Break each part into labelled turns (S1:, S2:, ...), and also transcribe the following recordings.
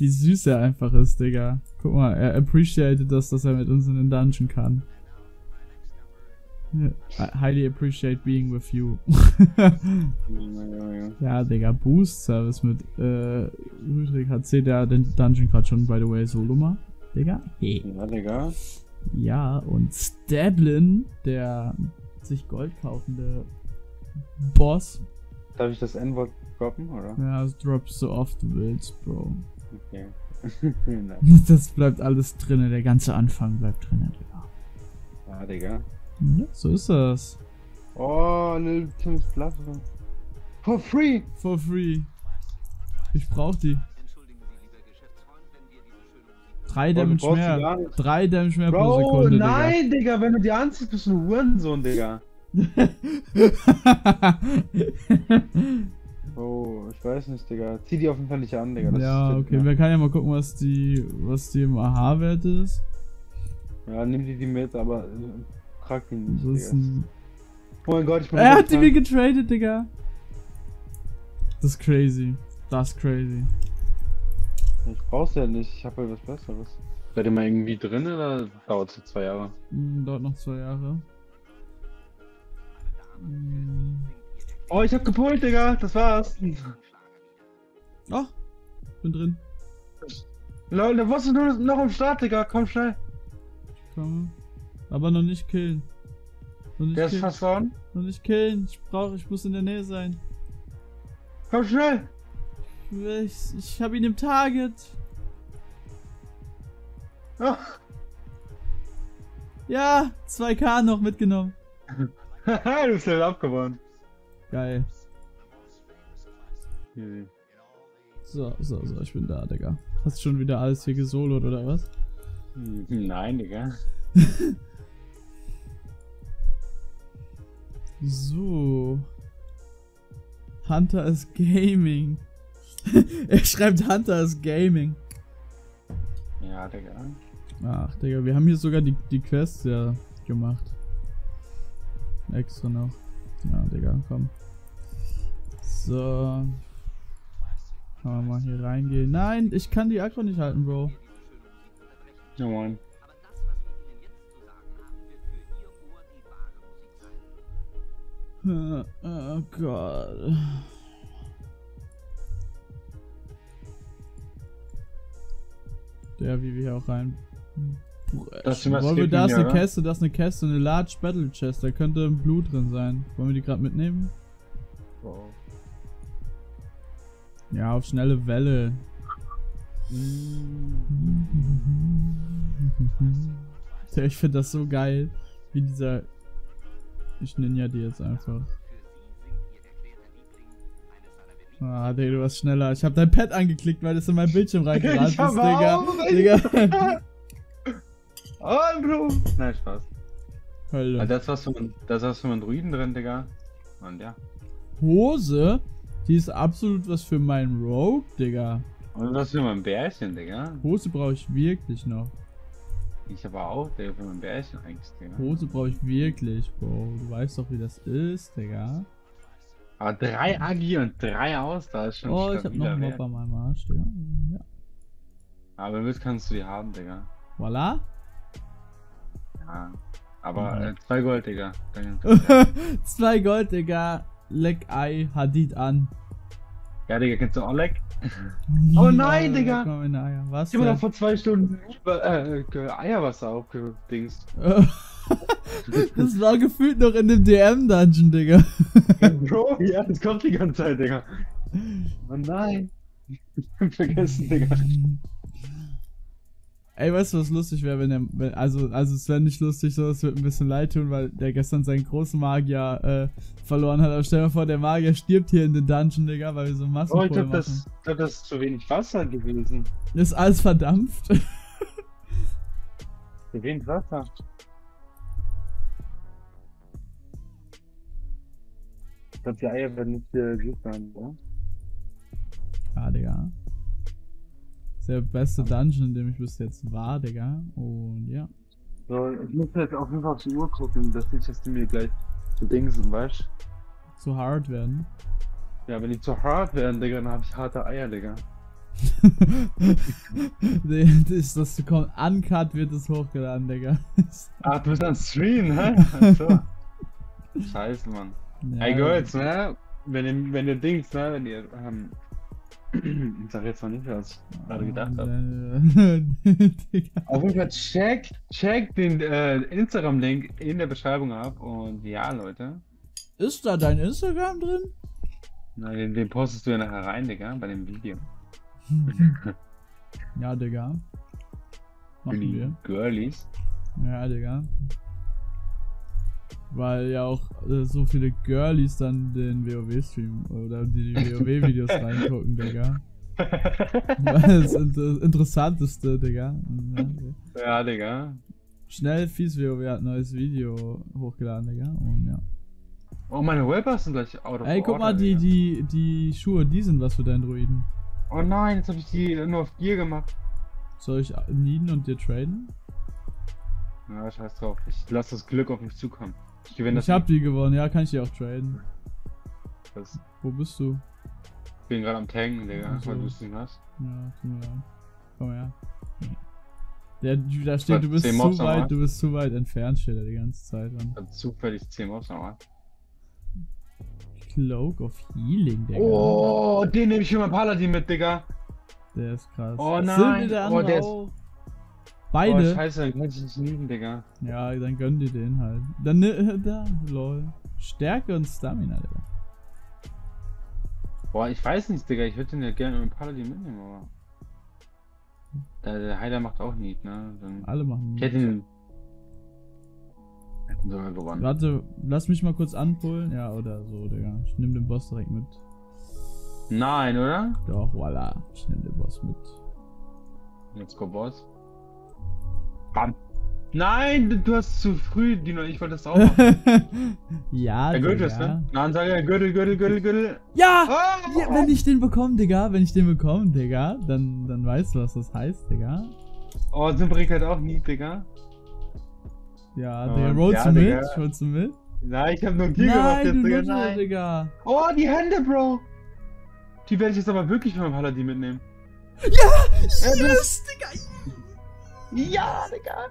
S1: wie süß er einfach ist, Digga. Guck mal, er appreciated das, dass er mit uns in den Dungeon kann. I highly appreciate being with you. Ja, Digga, Boost Service mit Rüdrig HC, der den Dungeon gerade schon, by the way, solo macht. Digga. Hey.
S2: Ja, Digga.
S1: Ja, und Stablin, der sich Gold kaufende Boss.
S2: Darf ich das N-Wort droppen, oder?
S1: Ja, es droppst so oft du willst, Bro.
S2: Okay.
S1: Das bleibt alles drinne, der ganze Anfang bleibt drinne, Digga.
S2: Ja, Digga.
S1: Ja, so ist das.
S2: Oh, Lil Tims Platte. For free!
S1: For free. Ich brauch die. 3 Damage mehr. 3 Damage mehr pro Sekunde,
S2: nein, Digga, wenn du die anziehst, bist du ein Hurensohn, Digga. Oh, ich weiß nicht, Digga. Zieh die auf jeden Fall nicht an, Digga. Das
S1: ja, okay, wir können ja mal gucken, was die im AH-Wert ist.
S2: Ja, nimm die mit, aber trag die nicht,
S1: Digga.
S2: Oh mein Gott, ich bin
S1: Er hat die mir getradet, Digga. Das ist crazy. Das ist crazy.
S2: Ich brauch's ja nicht, ich hab ja was Besseres. Seid ihr mal irgendwie drin oder dauert es 2 Jahre?
S1: Dauert noch 2 Jahre.
S2: Oh, ich hab gepult, Digga, das war's.
S1: Oh, bin drin.
S2: Lol, der Boss ist nur noch am Start, Digga, komm schnell.
S1: Komm. Aber noch nicht killen.
S2: Der ist fast vorn.
S1: Noch nicht killen. Ich muss in der Nähe sein.
S2: Komm schnell.
S1: Ich hab ihn im Target.
S2: Oh.
S1: Ja, 2K noch mitgenommen.
S2: Haha, du bist Level abgewonnen.
S1: Geil. So, ich bin da, Digga. Hast du schon wieder alles hier gesolot oder was?
S2: Nein, Digga.
S1: So. Hunter is Gaming. Er schreibt Hunter is Gaming.
S2: Ja, Digga.
S1: Ach, Digga, wir haben hier sogar die Quests ja gemacht. Extra noch. Ja, Digga, komm. So. Kann man mal hier reingehen. Nein, ich kann die Aggro nicht halten, Bro.
S2: Ja, moin.
S1: Oh Gott. Der, wie wir hier auch rein. Wollen wir, da ist eine Käste, das ist eine Käste, eine Large Battle Chest, da könnte Blut drin sein. Wollen wir die gerade mitnehmen?
S2: Oh.
S1: Ja, auf schnelle Welle. Ich finde das so geil, wie dieser... Ich ninja die jetzt einfach. Ah, Digga, du warst schneller. Ich hab dein Pad angeklickt, weil das in mein Bildschirm reingerannt ist, Digga.
S2: Oh, Bro. Nein, Spaß.
S1: Hölle.
S2: Also das hast du mit Druiden drin, Digga. Und ja.
S1: Hose? Die ist absolut was für meinen Rogue, Digga.
S2: Und was für mein Bärchen, Digga.
S1: Hose brauche ich wirklich noch.
S2: Ich aber auch, Digga, für mein Bärchen eigentlich, Digga.
S1: Hose brauche ich wirklich, Bro. Du weißt doch, wie das ist, Digga.
S2: Aber 3 Agi und 3 aus, da ist schon
S1: oh, ich hab noch einen Mob an meinem Arsch, Digga. Ja.
S2: Aber wenn du willst, kannst du die haben, Digga.
S1: Voila.
S2: Ja. Aber 2 Gold, Digga.
S1: 2 Gold, Digga. Leck Ei, Hadid an.
S2: Ja, Digga, kennst du Oleg? Oh nein, Digga!
S1: Was?
S2: Ich hab mir noch vor 2 Stunden Eierwasser aufgedingst.
S1: Das war gefühlt noch in dem DM-Dungeon, Digga.
S2: Bro, ja, das kommt die ganze Zeit, Digga. Oh nein. Ich hab vergessen, Digga.
S1: Ey, weißt du, was lustig wäre, wenn er. Also es wäre nicht lustig, so, es wird ein bisschen leid tun, weil der gestern seinen großen Magier verloren hat. Aber stell dir mal vor, der Magier stirbt hier in den Dungeon, Digga, weil wir so Massenkohle
S2: machen. Oh, ich glaub, das ist zu wenig Wasser gewesen.
S1: Ist alles verdampft?
S2: Zu wenig Wasser. Ich glaube, die Eier werden nicht gut sein, oder?
S1: Ja, Digga. Das ist der beste Dungeon, in dem ich bis jetzt war, Digga. Und ja.
S2: So, ich muss jetzt auf jeden Fall auf die Uhr gucken, dass nicht, dass die mir gleich zu dingsen, weißt du?
S1: Zu hart werden.
S2: Ja, wenn die zu hart werden, Digga, dann hab ich harte Eier, Digga.
S1: Das kommt uncut, wird es hochgeladen, Digga.
S2: Ach, du bist am Stream, hä? Achso. Scheiße, Mann.
S1: Ja,
S2: Ey, Girls, ne? Wenn ihr Dings, ne? Wenn ihr, ich sag jetzt mal nicht, was ich gerade gedacht habe.
S1: Digga.
S2: Auf jeden Fall check den Instagram-Link in der Beschreibung ab und ja, Leute.
S1: Ist da dein Instagram drin?
S2: Na, den postest du ja nachher rein, Digga, bei dem Video.
S1: Ja, Digga.
S2: Für
S1: Machen
S2: die
S1: wir.
S2: Girlies.
S1: Ja, Digga. Weil ja auch so viele Girlies dann den WoW-Stream oder die WoW-Videos reingucken, Digga. Das Interessanteste, Digga.
S2: Ja, Digga.
S1: Schnell, Fies WoW hat ein neues Video hochgeladen, Digga. Und ja.
S2: Oh, meine Wellpass sind gleich out of
S1: Ey, guck
S2: order,
S1: mal,
S2: Digga.
S1: die Schuhe, die sind was für deinen Druiden.
S2: Oh nein, jetzt habe ich die nur auf Gear gemacht.
S1: Soll ich needen und dir traden?
S2: Ja, scheiß drauf. Ich lasse das Glück auf mich zukommen. Ich gewinne das.
S1: Ich hab die gewonnen, ja, kann ich dir auch traden.
S2: Das.
S1: Wo bist du?
S2: Ich bin gerade am Tanken, Digga,
S1: Ach so.
S2: weil du es nicht hast.
S1: Ja, tut mir leid. Komm her. Da steht, du bist
S2: 10
S1: zu
S2: Mobs nochmal?
S1: weit, du bist zu weit entfernt, steht er die ganze Zeit. Und
S2: Ich hab zufällig 10 Mobs nochmal.
S1: Cloak of Healing, Digga.
S2: Oh, den nehme ich für mein Paladin mit, Digga.
S1: Der ist krass.
S2: Oh
S1: Sind
S2: nein.
S1: der
S2: Oh,
S1: andere
S2: der ist-
S1: auch?
S2: Oh,
S1: Beide?
S2: scheiße, den kann ich nicht lieben, Digga.
S1: Ja, dann gönn dir den halt. Dann da, lol. Stärke und Stamina, Digga.
S2: Boah, ich weiß nicht, Digga. Ich würde den ja gerne mit dem Paladin mitnehmen, aber. Der Heiler macht auch nicht, ne? Dann
S1: Alle machen.
S2: ich hätte ihn sogar gewonnen.
S1: Warte, lass mich mal kurz anpullen. Ja, oder so, Digga. Ich nehm den Boss direkt mit.
S2: Nein, oder?
S1: Doch, voila. Ich nehm den Boss mit.
S2: Let's go, Boss. Bam. Nein, du hast zu früh, Dino. Ich wollte das auch machen.
S1: Ja,
S2: Der Gürtel
S1: Digga.
S2: ist, ne? Na, Ansage, Gürtel.
S1: Ja!
S2: Oh!
S1: Ja, wenn ich den bekomme, Digga, dann weißt du, was das heißt, Digga.
S2: Oh, Simbrick hat auch nie, Digga.
S1: Ja,
S2: Oh,
S1: Digga, rollst
S2: ja,
S1: du mit?
S2: Digga.
S1: Rollst du mit?
S2: Nein, ich hab nur Gear gemacht
S1: Nein,
S2: jetzt,
S1: du
S2: Digga.
S1: Luther,
S2: Nein.
S1: Digga.
S2: Oh, die Hände, Bro. Die werde ich jetzt aber wirklich für mein Paladin mitnehmen.
S1: Ja! Yes, Digga!
S2: Ja, Digga.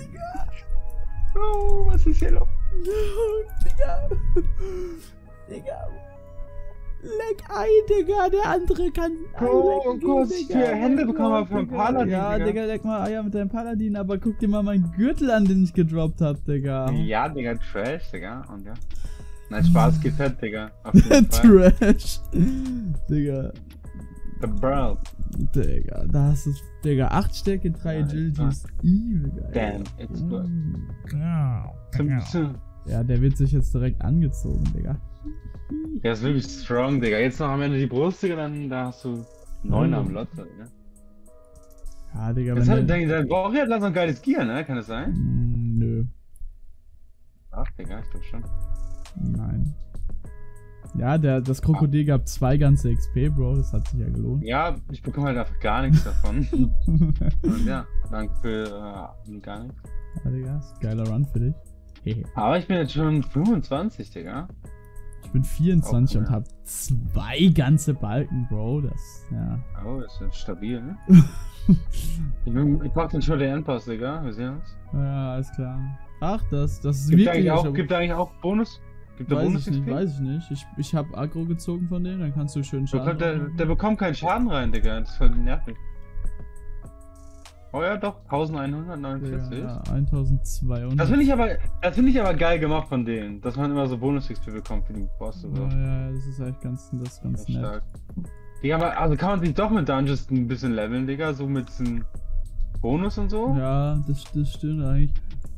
S2: Bro, was ist hier los?
S1: Digga! Digga! Leck ein, Digga! Der andere kann
S2: Bro,
S1: einlecken,
S2: guck, was ich
S1: Digga.
S2: für Hände bekommen habe vom
S1: Digga.
S2: Paladin,
S1: Ja, Digga, leck mal Eier mit deinem Paladin, aber guck dir mal meinen Gürtel an, den ich gedroppt hab, Digga.
S2: Ja, Digga, Trash, Digga. Und ja. Nein, Spaß geht fett, Digga. Auf jeden Fall.
S1: Trash. Digga.
S2: The Bro.
S1: Digga, da hast du, Digga, 8 Stärke, 3
S2: Ja,
S1: Agility
S2: ja.
S1: ist evil geil.
S2: Damn, it's good.
S1: Ja.
S2: Zum-
S1: Ja, der wird sich jetzt direkt angezogen, Digga.
S2: Der ist wirklich strong, Digga. Jetzt noch am Ende die Brust, Digga, dann da hast du 9 am Lotto, Digga.
S1: Ja, Digga,
S2: Das
S1: wenn
S2: hat,
S1: der...
S2: dein Bauch hat langsam geiles Gear, ne? Kann das sein?
S1: Nö,
S2: Ach, Digga, ich glaube schon.
S1: nein. Ja, das Krokodil gab 2 ganze XP, Bro, das hat sich ja gelohnt.
S2: Ja, ich bekomme halt einfach gar nichts davon. Und ja, danke für gar nichts.
S1: Ja, Digga, ist ein geiler Run für dich. Hehe.
S2: Aber ich bin jetzt schon 25, Digga.
S1: Ich bin 24
S2: Oh,
S1: und
S2: ja.
S1: hab 2 ganze Balken, Bro, das, ja.
S2: Oh, ist jetzt stabil, ne? Ich mach den schon den Endpass, Digga. Wir sehen uns.
S1: Ja, alles klar. Ach, das ist
S2: Gibt da
S1: wirklich...
S2: eigentlich auch Bonus? Gibt da
S1: Weiß
S2: Bonus
S1: ich nicht,
S2: XP?
S1: weiß ich nicht. Ich hab Aggro gezogen von denen, dann kannst du schön Schaden
S2: Der bekommt keinen Schaden rein, Digga. Das ist voll nervig. Oh ja, doch. 1149.
S1: Ja, 1200.
S2: Das finde ich aber geil gemacht von denen, dass man immer so Bonus-XP bekommt für den Boss und so.
S1: Ja, das ist echt ganz
S2: Das ist
S1: nett.
S2: stark. Digga, also kann man sich doch mit Dungeons ein bisschen leveln, Digga, so mit diesem Bonus und so?
S1: Ja, das stimmt eigentlich.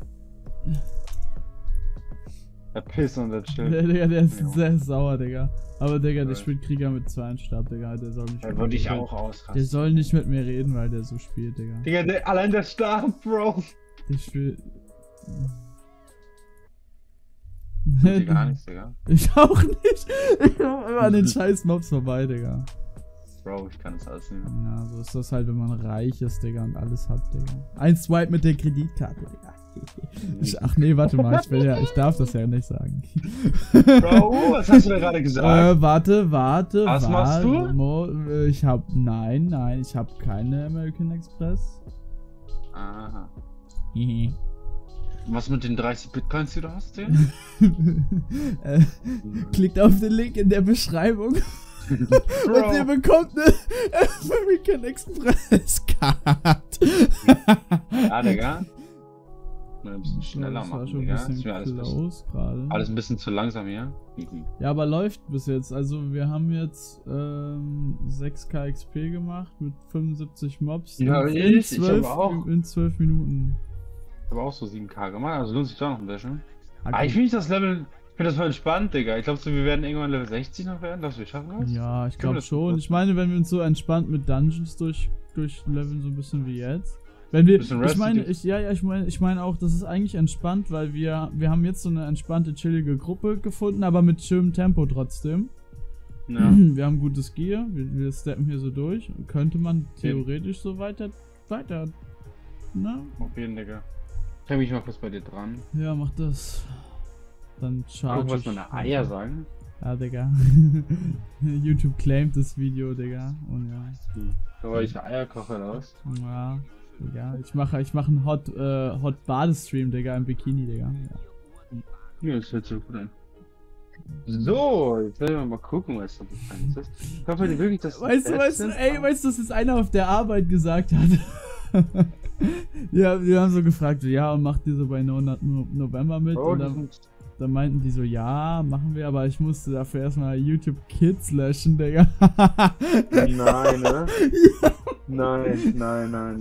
S2: Der Piss und das
S1: Der,
S2: Schild.
S1: Digga, der ist
S2: Ja.
S1: sehr sauer, Digga. Aber Digga, der
S2: Ja.
S1: spielt Krieger mit 2 Stab, Digga. Der soll nicht
S2: Da
S1: mit
S2: würde
S1: mir
S2: ich
S1: reden.
S2: auch ausrasten.
S1: Der soll nicht mit mir reden, weil der so spielt, Digga.
S2: Digga, allein der Stab, Bro.
S1: Der spielt.
S2: Tut dir gar nichts, Digga.
S1: Ich auch nicht. Ich komm immer an den scheiß Mobs vorbei, Digga.
S2: Bro, ich kann das alles nicht.
S1: Ja, so ist das halt, wenn man reich ist, Digga, und alles hat, Digga. Ein Swipe mit der Kreditkarte, Digga. Ach nee, warte mal, ich darf das ja nicht sagen.
S2: Bro, was hast du da gerade gesagt?
S1: Warte.
S2: Was machst
S1: du? Ich hab keine American Express.
S2: Aha. Was mit den 30 Bitcoins, die du hast, denn?
S1: Klickt auf den Link in der Beschreibung. Und ihr bekommt eine American Express Card.
S2: Ja, Digga. Mal ein bisschen schneller
S1: das war
S2: machen,
S1: schon ein
S2: Digga.
S1: bisschen
S2: Ist mir
S1: close gerade.
S2: alles ein bisschen zu langsam hier.
S1: Ja, aber läuft bis jetzt. Also wir haben jetzt 6k XP gemacht mit 75 Mobs.
S2: Ja,
S1: in
S2: ich habe auch.
S1: In 12 Minuten.
S2: Ich habe auch so 7k gemacht, also lohnt sich doch noch ein bisschen.
S1: Okay.
S2: Aber ich finde das Level, ich finde das voll entspannt, Digga. Ich glaube, so, wir werden irgendwann Level 60 noch werden, dass wir schaffen das.
S1: Ja, ich glaube
S2: das
S1: schon.
S2: gut?
S1: Ich meine, wenn wir uns so entspannt mit Dungeons durchleveln, so ein bisschen wie jetzt. Wenn wir,
S2: Bisschen
S1: ich meine auch, das ist eigentlich entspannt, weil wir haben jetzt so eine entspannte, chillige Gruppe gefunden, aber mit schönem Tempo trotzdem.
S2: Ja.
S1: Wir haben gutes Gear, wir steppen hier so durch. Könnte man theoretisch so weiter, ne?
S2: Auf jeden, Digga. Ich hab mich mal kurz bei dir dran.
S1: Ja, mach das. Dann charge
S2: Was meine Eier sagen?
S1: Ja, Digga. YouTube claimt das Video, Digga. Und ja.
S2: So, weil ich Eier koche raus.
S1: Ja, Digga. Ich mache einen Hot Badestream, Digga, im Bikini, Digga.
S2: Ja, das hört sich gut an. So, jetzt werden wir mal gucken, was da bekannt ist. Ich hoffe wirklich, dass
S1: Weißt du, dass jetzt einer auf der Arbeit gesagt hat? Ja, wir haben so gefragt, so, ja, und macht ihr so bei No November mit?
S2: Oh,
S1: und dann meinten die so, ja, machen wir, aber ich musste dafür erstmal YouTube Kids löschen, Digga.
S2: Nein, ne? Nein.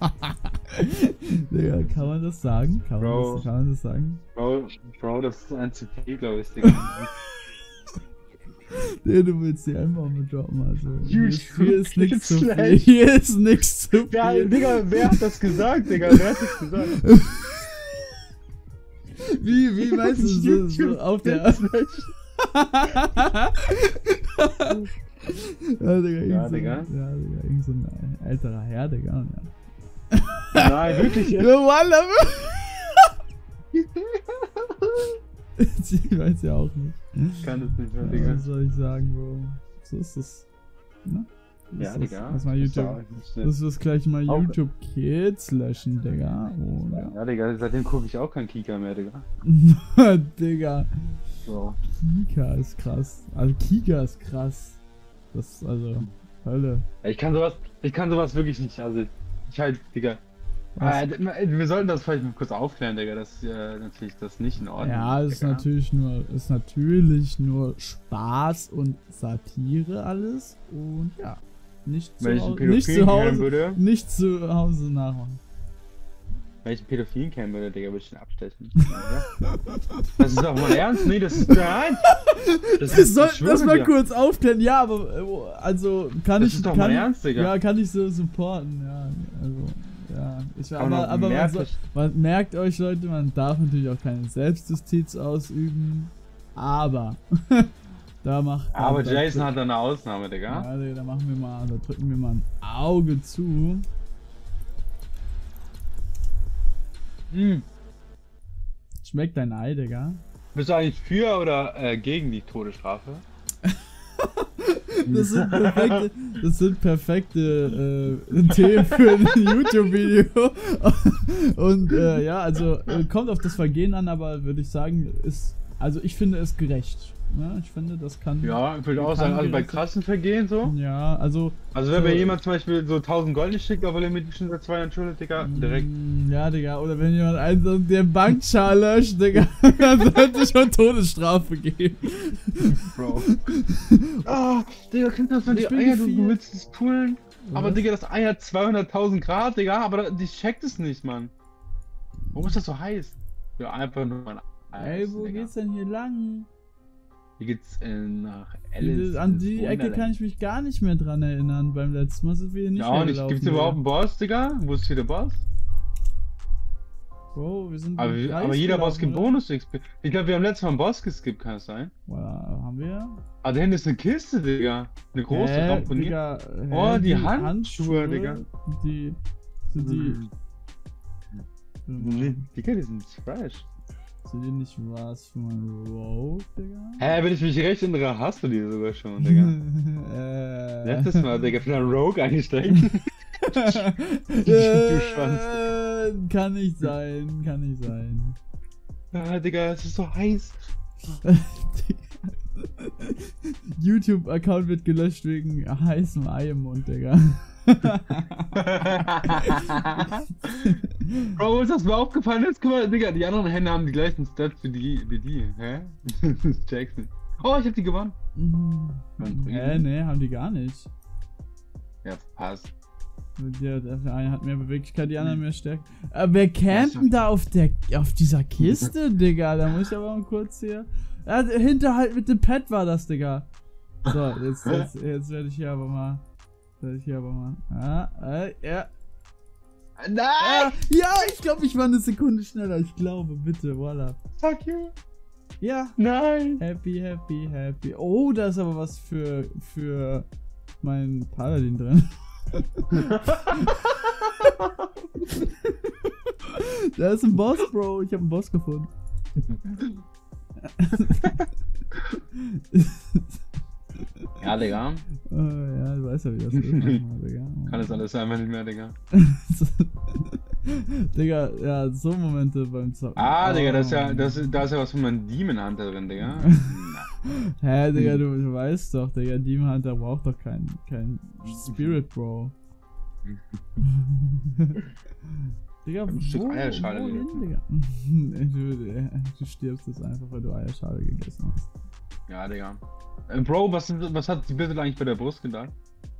S1: Digga, kann man das sagen? Kann man das sagen?
S2: Bro, das ist ein zu viel, glaube ich, Digga.
S1: Nee, du willst die einfach mit droppen, also. Hier ist
S2: YouTube
S1: nichts zu viel.
S2: Kids
S1: Hier ist nichts zu viel.
S2: Ja, Digga, wer hat das gesagt, Digga? Wer hat das gesagt?
S1: Wie meinst du so auf der... Ja, Digga, irgend so ein älterer Herr, Digga. Ja.
S2: Nein, wirklich jetzt?
S1: Ich weiß ja auch nicht.
S2: Ich kann das nicht mehr,
S1: Ja,
S2: Digga.
S1: was soll ich sagen, Bro? So ist es. Ne?
S2: Ja, Digga.
S1: Lass mal YouTube. Das ist gleich mal YouTube Kids löschen, Digga. Oh, ja.
S2: Ja, Digga, seitdem gucke ich auch kein Kika mehr, Digga.
S1: Digga.
S2: So.
S1: Kika ist krass. Also Kika ist krass. Das ist also Hölle.
S2: Ja, ich kann sowas wirklich nicht, also ich halt, Digga. Wir sollten das vielleicht mal kurz aufklären, Digga, dass natürlich das nicht in Ordnung ist.
S1: Ja, es ist natürlich nur Spaß und Satire alles und ja, nicht zu Hause nachmachen.
S2: Wenn ich einen Pädophilen kennen würde, Digga, würde ich ihn abstechen. Ja. Das ist doch mal ernst? Nee, das ist nein.
S1: Das mal kurz aufklären, ja, aber also kann
S2: das
S1: ich.
S2: Ist doch
S1: kann,
S2: mal ernst, Digga.
S1: Ja, kann ich so supporten, ja. Also. Ja. Aber man merkt euch, Leute, man darf natürlich auch keine Selbstjustiz ausüben. Aber
S2: Aber Jason hat da eine Ausnahme, Digga.
S1: Ja, Digga, da drücken wir mal ein Auge zu. Schmeckt dein Ei, Digga?
S2: Bist du eigentlich für oder gegen die Todesstrafe?
S1: Das sind perfekte Themen für ein YouTube-Video. Und ja, also kommt auf das Vergehen an, aber würde ich sagen, ich finde es gerecht. Ne? Ich finde, das kann.
S2: Ja, ich würde auch sagen, also bei krassen Vergehen so.
S1: Ja, also.
S2: Also wenn mir jemand zum Beispiel so 1000 Gold nicht schickt, obwohl er mit schon seit 2 Jahren schuldet, Digga, direkt.
S1: Ja, Digga, oder wenn jemand einen der Bankschal löscht, Digga, dann sollte ich schon Todesstrafe geben.
S2: Bro. Ah, Digga, kennst du das, wenn die Eier, du willst es pullen? Aber Digga, das Ei hat 200.000 Grad, Digga, aber die checkt es nicht, Mann. Warum ist das so heiß? Ja, einfach nur mein Ei.
S1: Ey, wo geht's denn hier lang?
S2: Hier geht's nach Alice.
S1: An die Ecke kann ich mich gar nicht mehr dran erinnern. Beim letzten Mal sind wir hier nicht mehr gelaufen.
S2: Ja, gibt's überhaupt einen Boss, Digga? Wo ist hier der Boss?
S1: Bro, wir sind
S2: aber jeder Boss gibt Bonus-XP. Ich glaube, wir haben letztes Mal einen Boss geskippt, kann es sein?
S1: Haben wir?
S2: Ah, da hinten ist eine Kiste, Digga. Eine große, ramponiert. Oh, die Handschuhe, Digga.
S1: Die
S2: Digga, die sind fresh.
S1: Sind die nicht was für mein Rogue, Digga?
S2: Hä, wenn ich mich recht erinnere, hast du die sogar schon, Digga. Letztes Mal, Digga, für einen Rogue eingesteckt. Du Schwanz.
S1: Kann nicht sein, kann nicht sein.
S2: Ah, Digga, es ist so heiß.
S1: YouTube-Account wird gelöscht wegen heißem Ei im Mund, Digga.
S2: Bro, ist das mir aufgefallen? Jetzt guck mal, Digga, die anderen Hände haben die gleichen Stats wie die. Hä? Jackson. Oh, ich hab die gewonnen.
S1: Nee, haben die gar nicht.
S2: Ja, passt.
S1: Der eine hat mehr Beweglichkeit, die anderen mehr Stärke. Wer campt denn da auf dieser Kiste, Digga? Da muss ich aber mal kurz hier. Hinterhalt mit dem Pad war das, Digga. So, jetzt werde ich hier aber mal. Ja.
S2: Nein!
S1: Ja, ich glaube, ich war eine Sekunde schneller. Ich glaube, bitte, voila.
S2: Fuck you.
S1: Ja.
S2: Nein.
S1: Happy. Oh, da ist aber was für meinen Paladin drin. Da ist ein Boss, Bro. Ich habe einen Boss gefunden.
S2: Ja, Digga.
S1: Ja, du weißt ja, wie das ist. Digga.
S2: Kann es alles einfach nicht mehr, Digga.
S1: Digga, ja, so Momente beim Zocken.
S2: Digga, da ist ja was von meinem Demon Hunter drin, Digga.
S1: Hä, Digga, du weißt doch, Digga, Demon Hunter braucht doch kein Spirit, Bro. Digga, wohin, Digga? Du stirbst jetzt einfach, weil du Eierschale gegessen hast.
S2: Ja, Digga. Bro, was hat die Bitte eigentlich bei der Brust gedacht?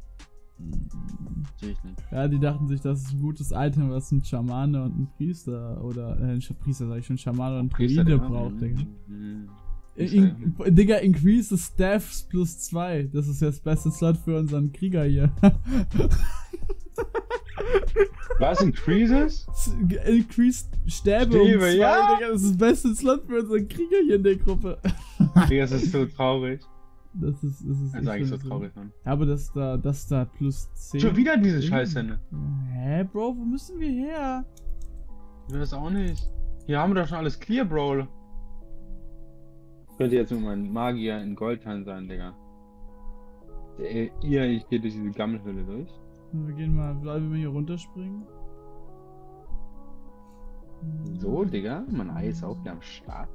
S2: Sehe ich nicht.
S1: Ja, die dachten sich, das ist ein gutes Item, was ein Schamane und ein Priester oder ein Priester, sag ich schon, Schamane und ein Druide braucht, Digga. Digga, increase the staffs +2. Das ist jetzt das beste Slot für unseren Krieger hier.
S2: Was? Increases?
S1: Increased Stäbe um 2, ja? Digga, das ist das beste Slot für unseren Krieger hier in der Gruppe.
S2: Digga, das ist so traurig.
S1: Das ist
S2: eigentlich so traurig, Mann.
S1: Ja, aber das da +10.
S2: Schon wieder diese Scheißhände.
S1: Hä, Bro, wo müssen wir her?
S2: Ich weiß auch nicht. Hier haben wir doch schon alles clear, Bro. Könnte jetzt nur mein Magier in Goldhan sein, Digga. Ich gehe durch diese Gammelhöhle durch.
S1: Wir gehen mal, sollen wir hier runterspringen?
S2: So, Digga, mein Ei ist auch wieder am Start.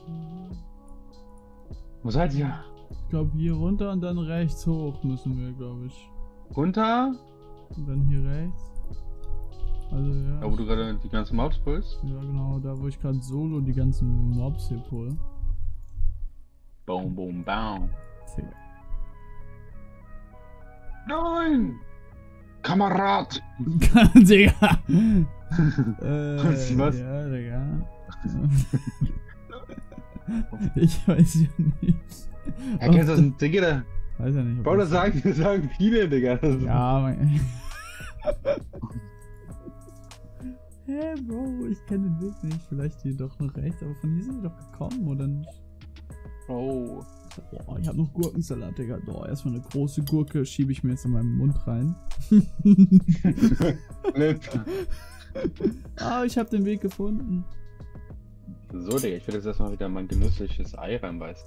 S2: Wo seid ihr?
S1: Ich glaube hier runter und dann rechts hoch müssen wir, glaube ich.
S2: Runter?
S1: Und dann hier rechts. Also ja.
S2: Da wo du gerade die ganzen Mobs pullst?
S1: Ja genau, da wo ich gerade solo die ganzen Mobs hier pull.
S2: Boom, boom, boom.
S1: Digga.
S2: Nein! Kamerad!
S1: Digga!
S2: Was?
S1: Ja, Digga. Ich weiß ja nicht.
S2: Kennst du das ein Digga?
S1: Weiß ja nicht.
S2: Bro, das sagen viele, Digga.
S1: Ja, mein. Hä, Bro, ich kenne den Weg nicht. Vielleicht hier doch noch rechts, aber von hier sind die doch gekommen, oder nicht?
S2: Bro.
S1: Boah, ich hab noch Gurkensalat, Digga. Boah, erstmal eine große Gurke schiebe ich mir jetzt in meinen Mund rein. Ich hab den Weg gefunden.
S2: So, Digga, ich will jetzt erstmal wieder mein genüssliches Ei reinbeißen.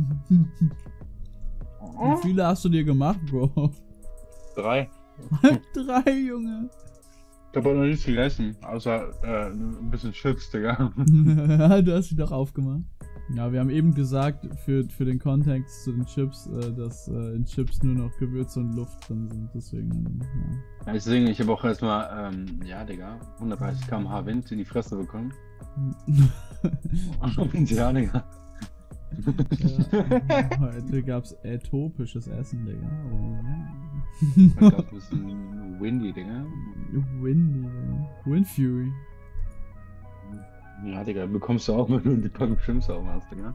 S1: Wie viele hast du dir gemacht, Bro?
S2: 3.
S1: 3, Junge.
S2: Ich hab auch noch nichts gegessen, außer ein bisschen Chips, Digga.
S1: Du hast sie doch aufgemacht. Ja, wir haben eben gesagt, für den Kontext zu den Chips, dass in Chips nur noch Gewürze und Luft drin sind, deswegen,
S2: ja. Deswegen, ich habe auch erstmal, ja, Digga, 130 km/h Wind in die Fresse bekommen. Ja, Digga.
S1: Ja, heute gab's ätopisches Essen, Digga. Oh,
S2: ja. Heute gab's ein bisschen windy, Digga.
S1: Windy, Digga. Wind Fury.
S2: Ja, Digga, bekommst du auch, wenn du die Packung Chips aufmachst, Digga.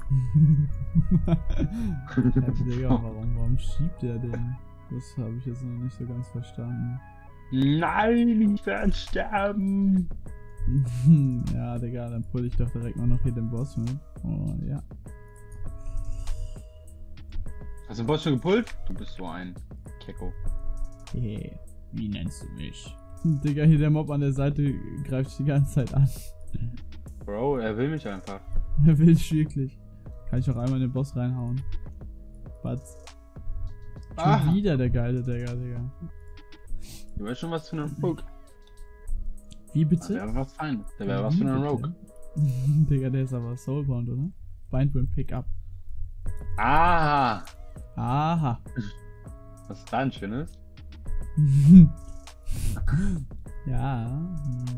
S1: Ja, Digga, warum schiebt der den? Das habe ich jetzt noch nicht so ganz verstanden.
S2: Nein, ich werde sterben!
S1: Ja, Digga, dann pull ich doch direkt mal noch hier den Boss mit. Oh, ja.
S2: Hast du den Boss schon gepullt? Du bist so ein Kecko.
S1: Hey, wie nennst du mich? Digga, hier der Mob an der Seite greift die ganze Zeit an.
S2: Bro, er will mich einfach.
S1: Er will ich wirklich. Kann ich auch einmal in den Boss reinhauen. Batz. Schon wieder der geile Digga.
S2: Du weißt schon was für einen Rogue.
S1: Wie bitte?
S2: Der wäre was fein. Der wäre was für einen Rogue.
S1: Digga, der ist aber Soulbound, oder? Bindwind Pickup.
S2: Aha!
S1: Aha.
S2: Was ist da ein schönes?
S1: Ja.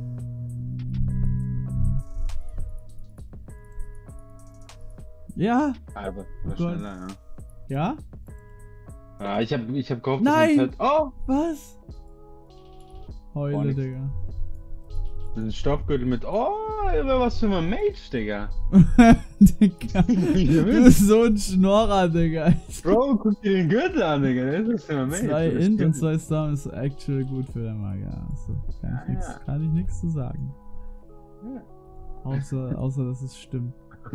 S1: Ja.
S2: Aber war schneller, ja.
S1: Ja?
S2: Ja, ich hab gehofft,
S1: Nein!
S2: dass oh!
S1: Was? Heule, Digga.
S2: Ein Stoffgürtel mit, oh, was für ein Mage, Digga.
S1: Digga. Du bist so ein Schnorrer, Digga.
S2: Bro, guck dir den Gürtel an, Digga. Das ist für ein Mage.
S1: 2 Int und 2 Stam ist actual gut für den Magier. Also, kann ich nix zu sagen.
S2: Ja.
S1: Außer dass es stimmt.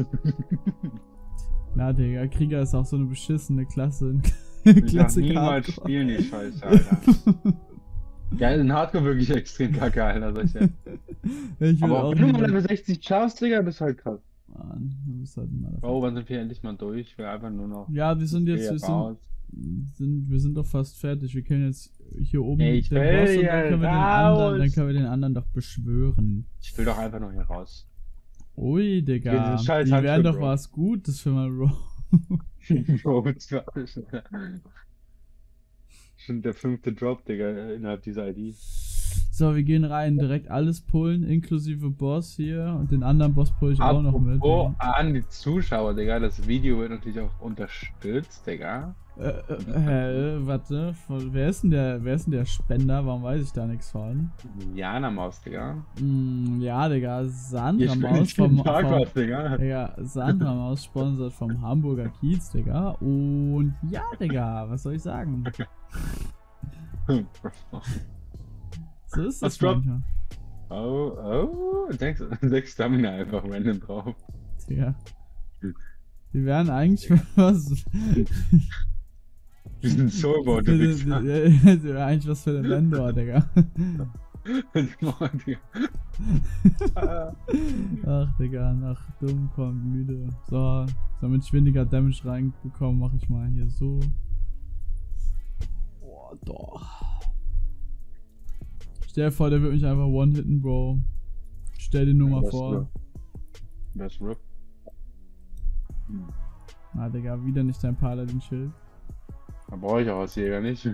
S1: Na, Digga, Krieger ist auch so eine beschissene Klasse.
S2: Ich niemals spielen die Scheiße, Alter. Geil, in Hardcore wirklich extrem kacke, Alter. Aber auch wenn du mal Level 60 schaffst, Digga, bist du halt krass.
S1: Mann, du bist halt mal
S2: oh, wann sind wir endlich mal durch? Wir einfach nur noch.
S1: Ja, wir sind jetzt, wir sind doch fast fertig. Wir können jetzt hier oben
S2: den Boss und
S1: dann können wir den anderen doch beschwören.
S2: Ich will doch einfach nur hier raus.
S1: Ui, Digga. Die wären doch was Gutes für mein Bro.
S2: Schon der 5. Drop, Digga, innerhalb dieser ID.
S1: So, wir gehen rein, direkt alles pullen, inklusive Boss hier und den anderen Boss pull ich auch noch mit.
S2: Oh, an die Zuschauer, Digga, das Video wird natürlich auch unterstützt, Digga.
S1: Warte, wer ist denn der Spender? Warum weiß ich da nichts von?
S2: Jana Maus, Digga.
S1: Ja, Digga, Sandra Maus Digga, Sandra Maus sponsert vom Hamburger Kiez, Digga. Und ja, Digga, was soll ich sagen? So ist das manchmal.
S2: Oh, 6 Stamina einfach random drauf.
S1: Digga. Die wären eigentlich was.
S2: Die sind Soulbound.
S1: Eigentlich was für den Vendor, Digga. Ach, Digga, nach dumm kommt müde. So, damit ich weniger Damage reinbekomme, mache ich mal hier so. Boah, doch. Stell dir vor, der wird mich einfach one-hitten, Bro. Stell dir nur mal vor.
S2: Das RIP.
S1: Na, Digga, wieder nicht dein Paladin-Schild.
S2: Da brauche ich auch als Jäger nicht.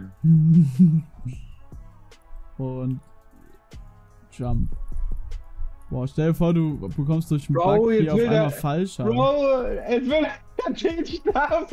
S1: Und Jump. Boah, stell dir vor, du bekommst durch den Bug hier auf einmal falsch.
S2: Bro, es will natürlich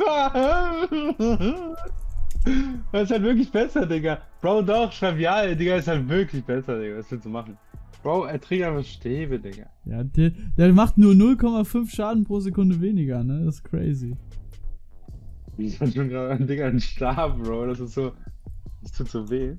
S2: das ist halt wirklich besser, Digga. Bro, doch, Travial, Digga, ist halt wirklich besser, Digga. Was willst du machen? Bro, er trägt einfach Stäbe, Digga.
S1: Ja, der macht nur 0,5 Schaden pro Sekunde weniger, ne? Das ist crazy.
S2: Ich hab schon gerade, Digga, einen Stab, Bro. Das ist so. Das tut so weh.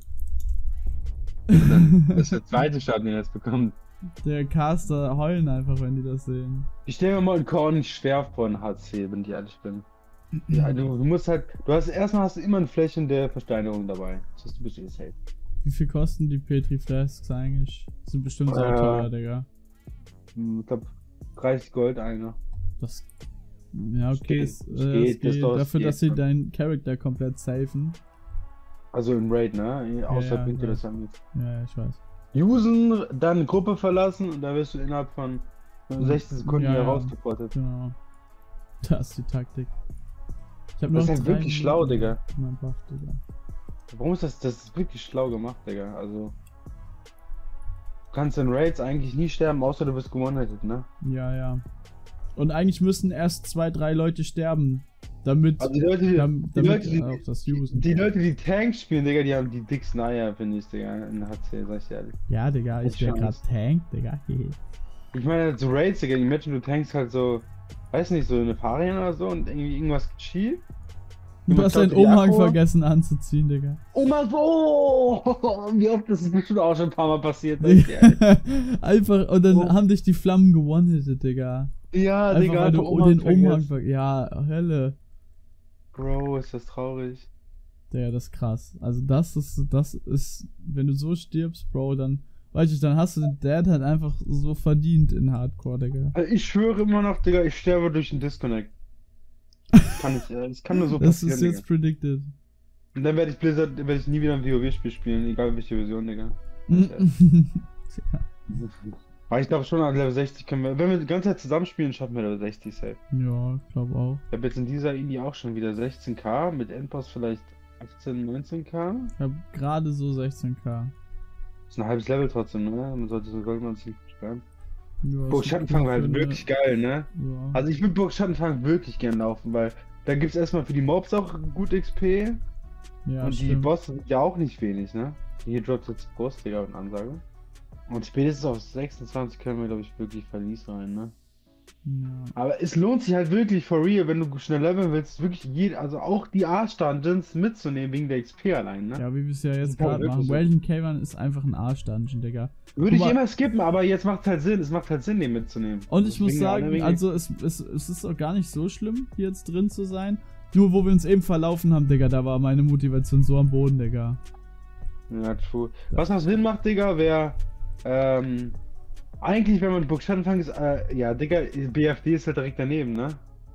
S2: Das ist der zweite Schaden, den er jetzt bekommt.
S1: Der Caster heulen einfach, wenn die das sehen.
S2: Ich stelle mir mal einen Korn schwer vor einen HC, wenn ich ehrlich bin. Ja, du musst halt. Erstmal hast du immer ein Fläschchen der Versteinerung dabei. Das heißt, du bist safe.
S1: Wie viel kosten die Petri Flasks eigentlich? Die sind bestimmt so teuer, Digga.
S2: Ich glaub 30 Gold einer.
S1: Das. Ja, okay.
S2: Geht.
S1: Dafür, dass sie deinen Charakter komplett safen.
S2: Also im Raid, ne? Außer bringt dir das dann nichts.
S1: Ja, ich weiß.
S2: Usen, dann Gruppe verlassen und da wirst du innerhalb von 16 Sekunden hier rausgeportet.
S1: Genau. Das ist die Taktik.
S2: Das ist halt wirklich schlau, Digga.
S1: Buff, Digga.
S2: Warum ist das? Das ist wirklich schlau gemacht, Digga. Also. Du kannst in Raids eigentlich nie sterben, außer du bist gewonnen, ne?
S1: Ja. Und eigentlich müssen erst 2, 3 Leute sterben. Damit.
S2: Also die Leute,
S1: die
S2: Leute, die Tank spielen, Digga, die haben die dicksten Eier, finde ich, Digga, in HC, sag ich ehrlich.
S1: Ja, Digga, ich wär grad Tank, Digga.
S2: Ich meine, so Raids, Digga, imagine, du tankst halt so, weiß nicht, so eine Fahrräder oder so und irgendwie irgendwas geht schief.
S1: Du hast deinen Umhang vergessen anzuziehen, Digga.
S2: Oh mein Gott! Wie oft das ist bestimmt auch schon ein paar Mal passiert.
S1: Einfach, und dann haben dich die Flammen gewone-hittet, Digga.
S2: Ja,
S1: einfach,
S2: Digga,
S1: weil du den Umhang vergessen. Ja, Hölle.
S2: Bro, ist das traurig.
S1: Digga, das ist krass. Also das ist, wenn du so stirbst, Bro, dann, Weißt du, dann hast du den Dad halt einfach so verdient in Hardcore, Digga.
S2: Also ich schwöre immer noch, Digga, ich sterbe durch den Disconnect. Das kann nur so
S1: Das
S2: passieren,
S1: ist jetzt predicted.
S2: Und dann werde ich nie wieder ein WoW-Spiel spielen, egal welche Version, Digga. Aber ich glaube schon, an Level 60 können wir, wenn wir die ganze Zeit zusammenspielen, schaffen wir Level 60 safe.
S1: Ja, ich glaube auch.
S2: Ich habe jetzt in dieser Indie auch schon wieder 16k, mit Endboss vielleicht 18, 19k.
S1: Ich habe gerade so 16k.
S2: Das ist ein halbes Level trotzdem, ne? Man sollte sich nicht beschreiben.
S1: Ja,
S2: Burg Schattenfang war halt wirklich geil, ne?
S1: Ja.
S2: Also ich würde Burg Schattenfang wirklich gern laufen, weil da gibt es erstmal für die Mobs auch gut XP.
S1: Ja,
S2: und die
S1: stimmt.
S2: Bosse sind ja auch nicht wenig, ne? Hier droppt jetzt Brust, Digga, und Ansage. Und spätestens auf 26 können wir, glaube ich, wirklich Verlies rein, ne?
S1: Ja.
S2: Aber es lohnt sich halt wirklich for real, wenn du schnell leveln willst, wirklich also auch die Arsch-Dungeons mitzunehmen wegen der XP allein, ne?
S1: Ja, wie wir es ja
S2: Das
S1: jetzt
S2: ist halt
S1: gerade machen.
S2: wirklich so.
S1: Weldon Cavern ist einfach ein Arsch-Dungeon, Digga.
S2: Würde ich
S1: Guck mal,
S2: immer skippen, aber jetzt macht es halt Sinn. Es macht halt Sinn, den mitzunehmen.
S1: und ich muss
S2: Deswegen, ja,
S1: sagen,
S2: wegen-
S1: also es ist auch gar nicht so schlimm, hier jetzt drin zu sein. Nur wo wir uns eben verlaufen haben, Digga, da war meine Motivation so am Boden, Digga.
S2: Ja, true. Was noch Sinn macht, Digga, wäre, eigentlich, wenn man Burg Schattenfang ist, ja, Digga, BFD ist halt direkt daneben, ne?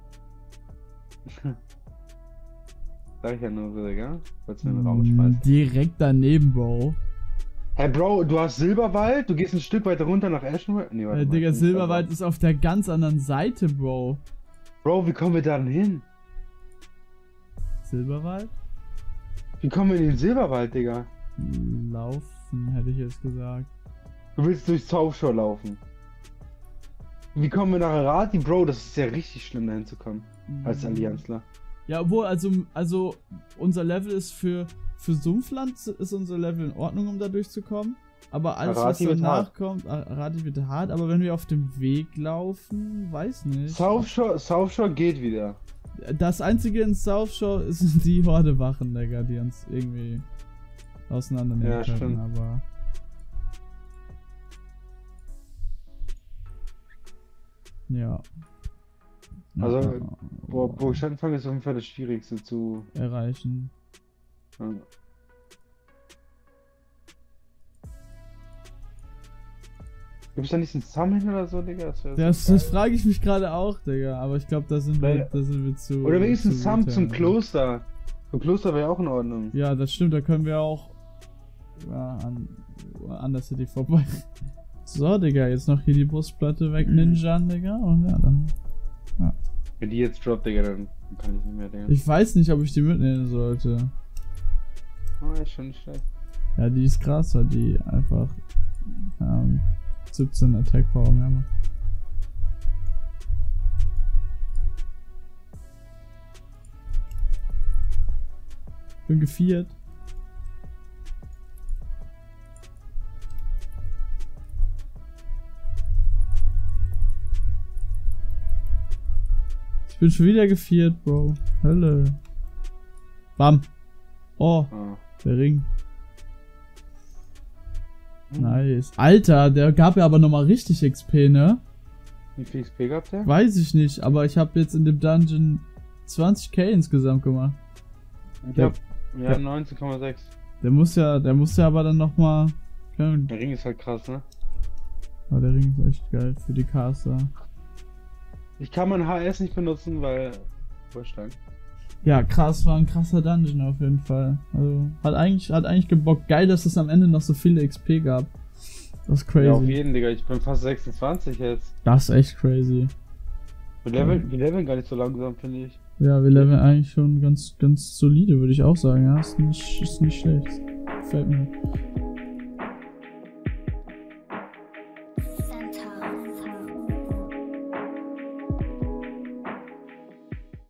S2: Sag ich ja nur so, Digga. Wolltest du in den Raum schmeißen.
S1: Direkt daneben, Bro.
S2: Hey, Bro, du hast Silberwald, du gehst ein Stück weiter runter nach Ashenwald. Nee, warte mal,
S1: Digga,
S2: ich bin
S1: Silberwald ist auf der ganz anderen Seite, Bro.
S2: Bro, wie kommen wir da denn hin?
S1: Silberwald?
S2: Wie kommen wir in den Silberwald, Digga?
S1: Laufen, hätte ich jetzt gesagt.
S2: Du willst durch South Shore laufen. Wie kommen wir nach Arati? Bro, das ist ja richtig schlimm, da hinzukommen. Als Allianzler.
S1: Ja, obwohl, also unser Level ist für Sumpfland ist unser Level in Ordnung, um da durchzukommen. Aber alles,
S2: Arati
S1: was
S2: wird
S1: danach kommt, Arati wird hart, aber wenn wir auf dem Weg laufen, weiß nicht.
S2: South Shore geht wieder.
S1: Das einzige in South Shore sind die Horde-Wachen, Digga, die uns irgendwie auseinandernehmen
S2: Ja,
S1: können,
S2: stimmt.
S1: aber... Ja.
S2: Also,
S1: Ja,
S2: Boah, Burg Schattenfang ist auf jeden Fall das Schwierigste zu...
S1: erreichen.
S2: Ja. Gibt es da nicht einen Summon oder so, Digga?
S1: Das frage ich mich gerade auch, Digga, aber ich glaube, da sind wir zu...
S2: Oder wenigstens
S1: zu
S2: Summon zum
S1: intern.
S2: Kloster. Zum Kloster wäre auch in Ordnung.
S1: Ja, das stimmt, da können wir auch an der City vorbei. So, Digga, jetzt noch hier die Brustplatte weg, Ninjan, Digga, und ja, dann... Ja.
S2: Wenn die jetzt droppt, Digga, dann kann ich nicht mehr, Digga.
S1: Ich weiß nicht, ob ich die mitnehmen sollte.
S2: Oh, ist schon nicht schlecht.
S1: Ja, die ist krass, weil die einfach 17 Attack Power mehr macht. Bin geviert. Ich bin schon wieder geviert, Bro. Hölle. Bam. Oh,
S2: Ah.
S1: der Ring. Nice. Alter, der gab ja aber nochmal richtig XP, ne?
S2: Wie viel XP gab's der?
S1: Weiß ich nicht, aber ich habe jetzt in dem Dungeon 20k insgesamt gemacht.
S2: Ich
S1: Ja.
S2: hab, wir haben 19,6.
S1: Der muss ja aber dann nochmal...
S2: Der Ring ist halt krass, ne?
S1: Oh, der Ring ist echt geil für die Caster.
S2: Ich kann mein HS nicht benutzen, weil... Vorstein.
S1: Ja, krass, war ein krasser Dungeon auf jeden Fall. Also, hat eigentlich gebockt. Geil, dass es am Ende noch so viele XP gab. Das ist crazy.
S2: Ja, auf jeden, Digga. Ich bin fast 26 jetzt.
S1: Das ist echt crazy.
S2: Wir leveln gar nicht so langsam, finde ich.
S1: Ja, wir leveln eigentlich schon ganz solide, würde ich auch sagen. Ja, ist nicht schlecht. Gefällt mir.
S3: Centaur.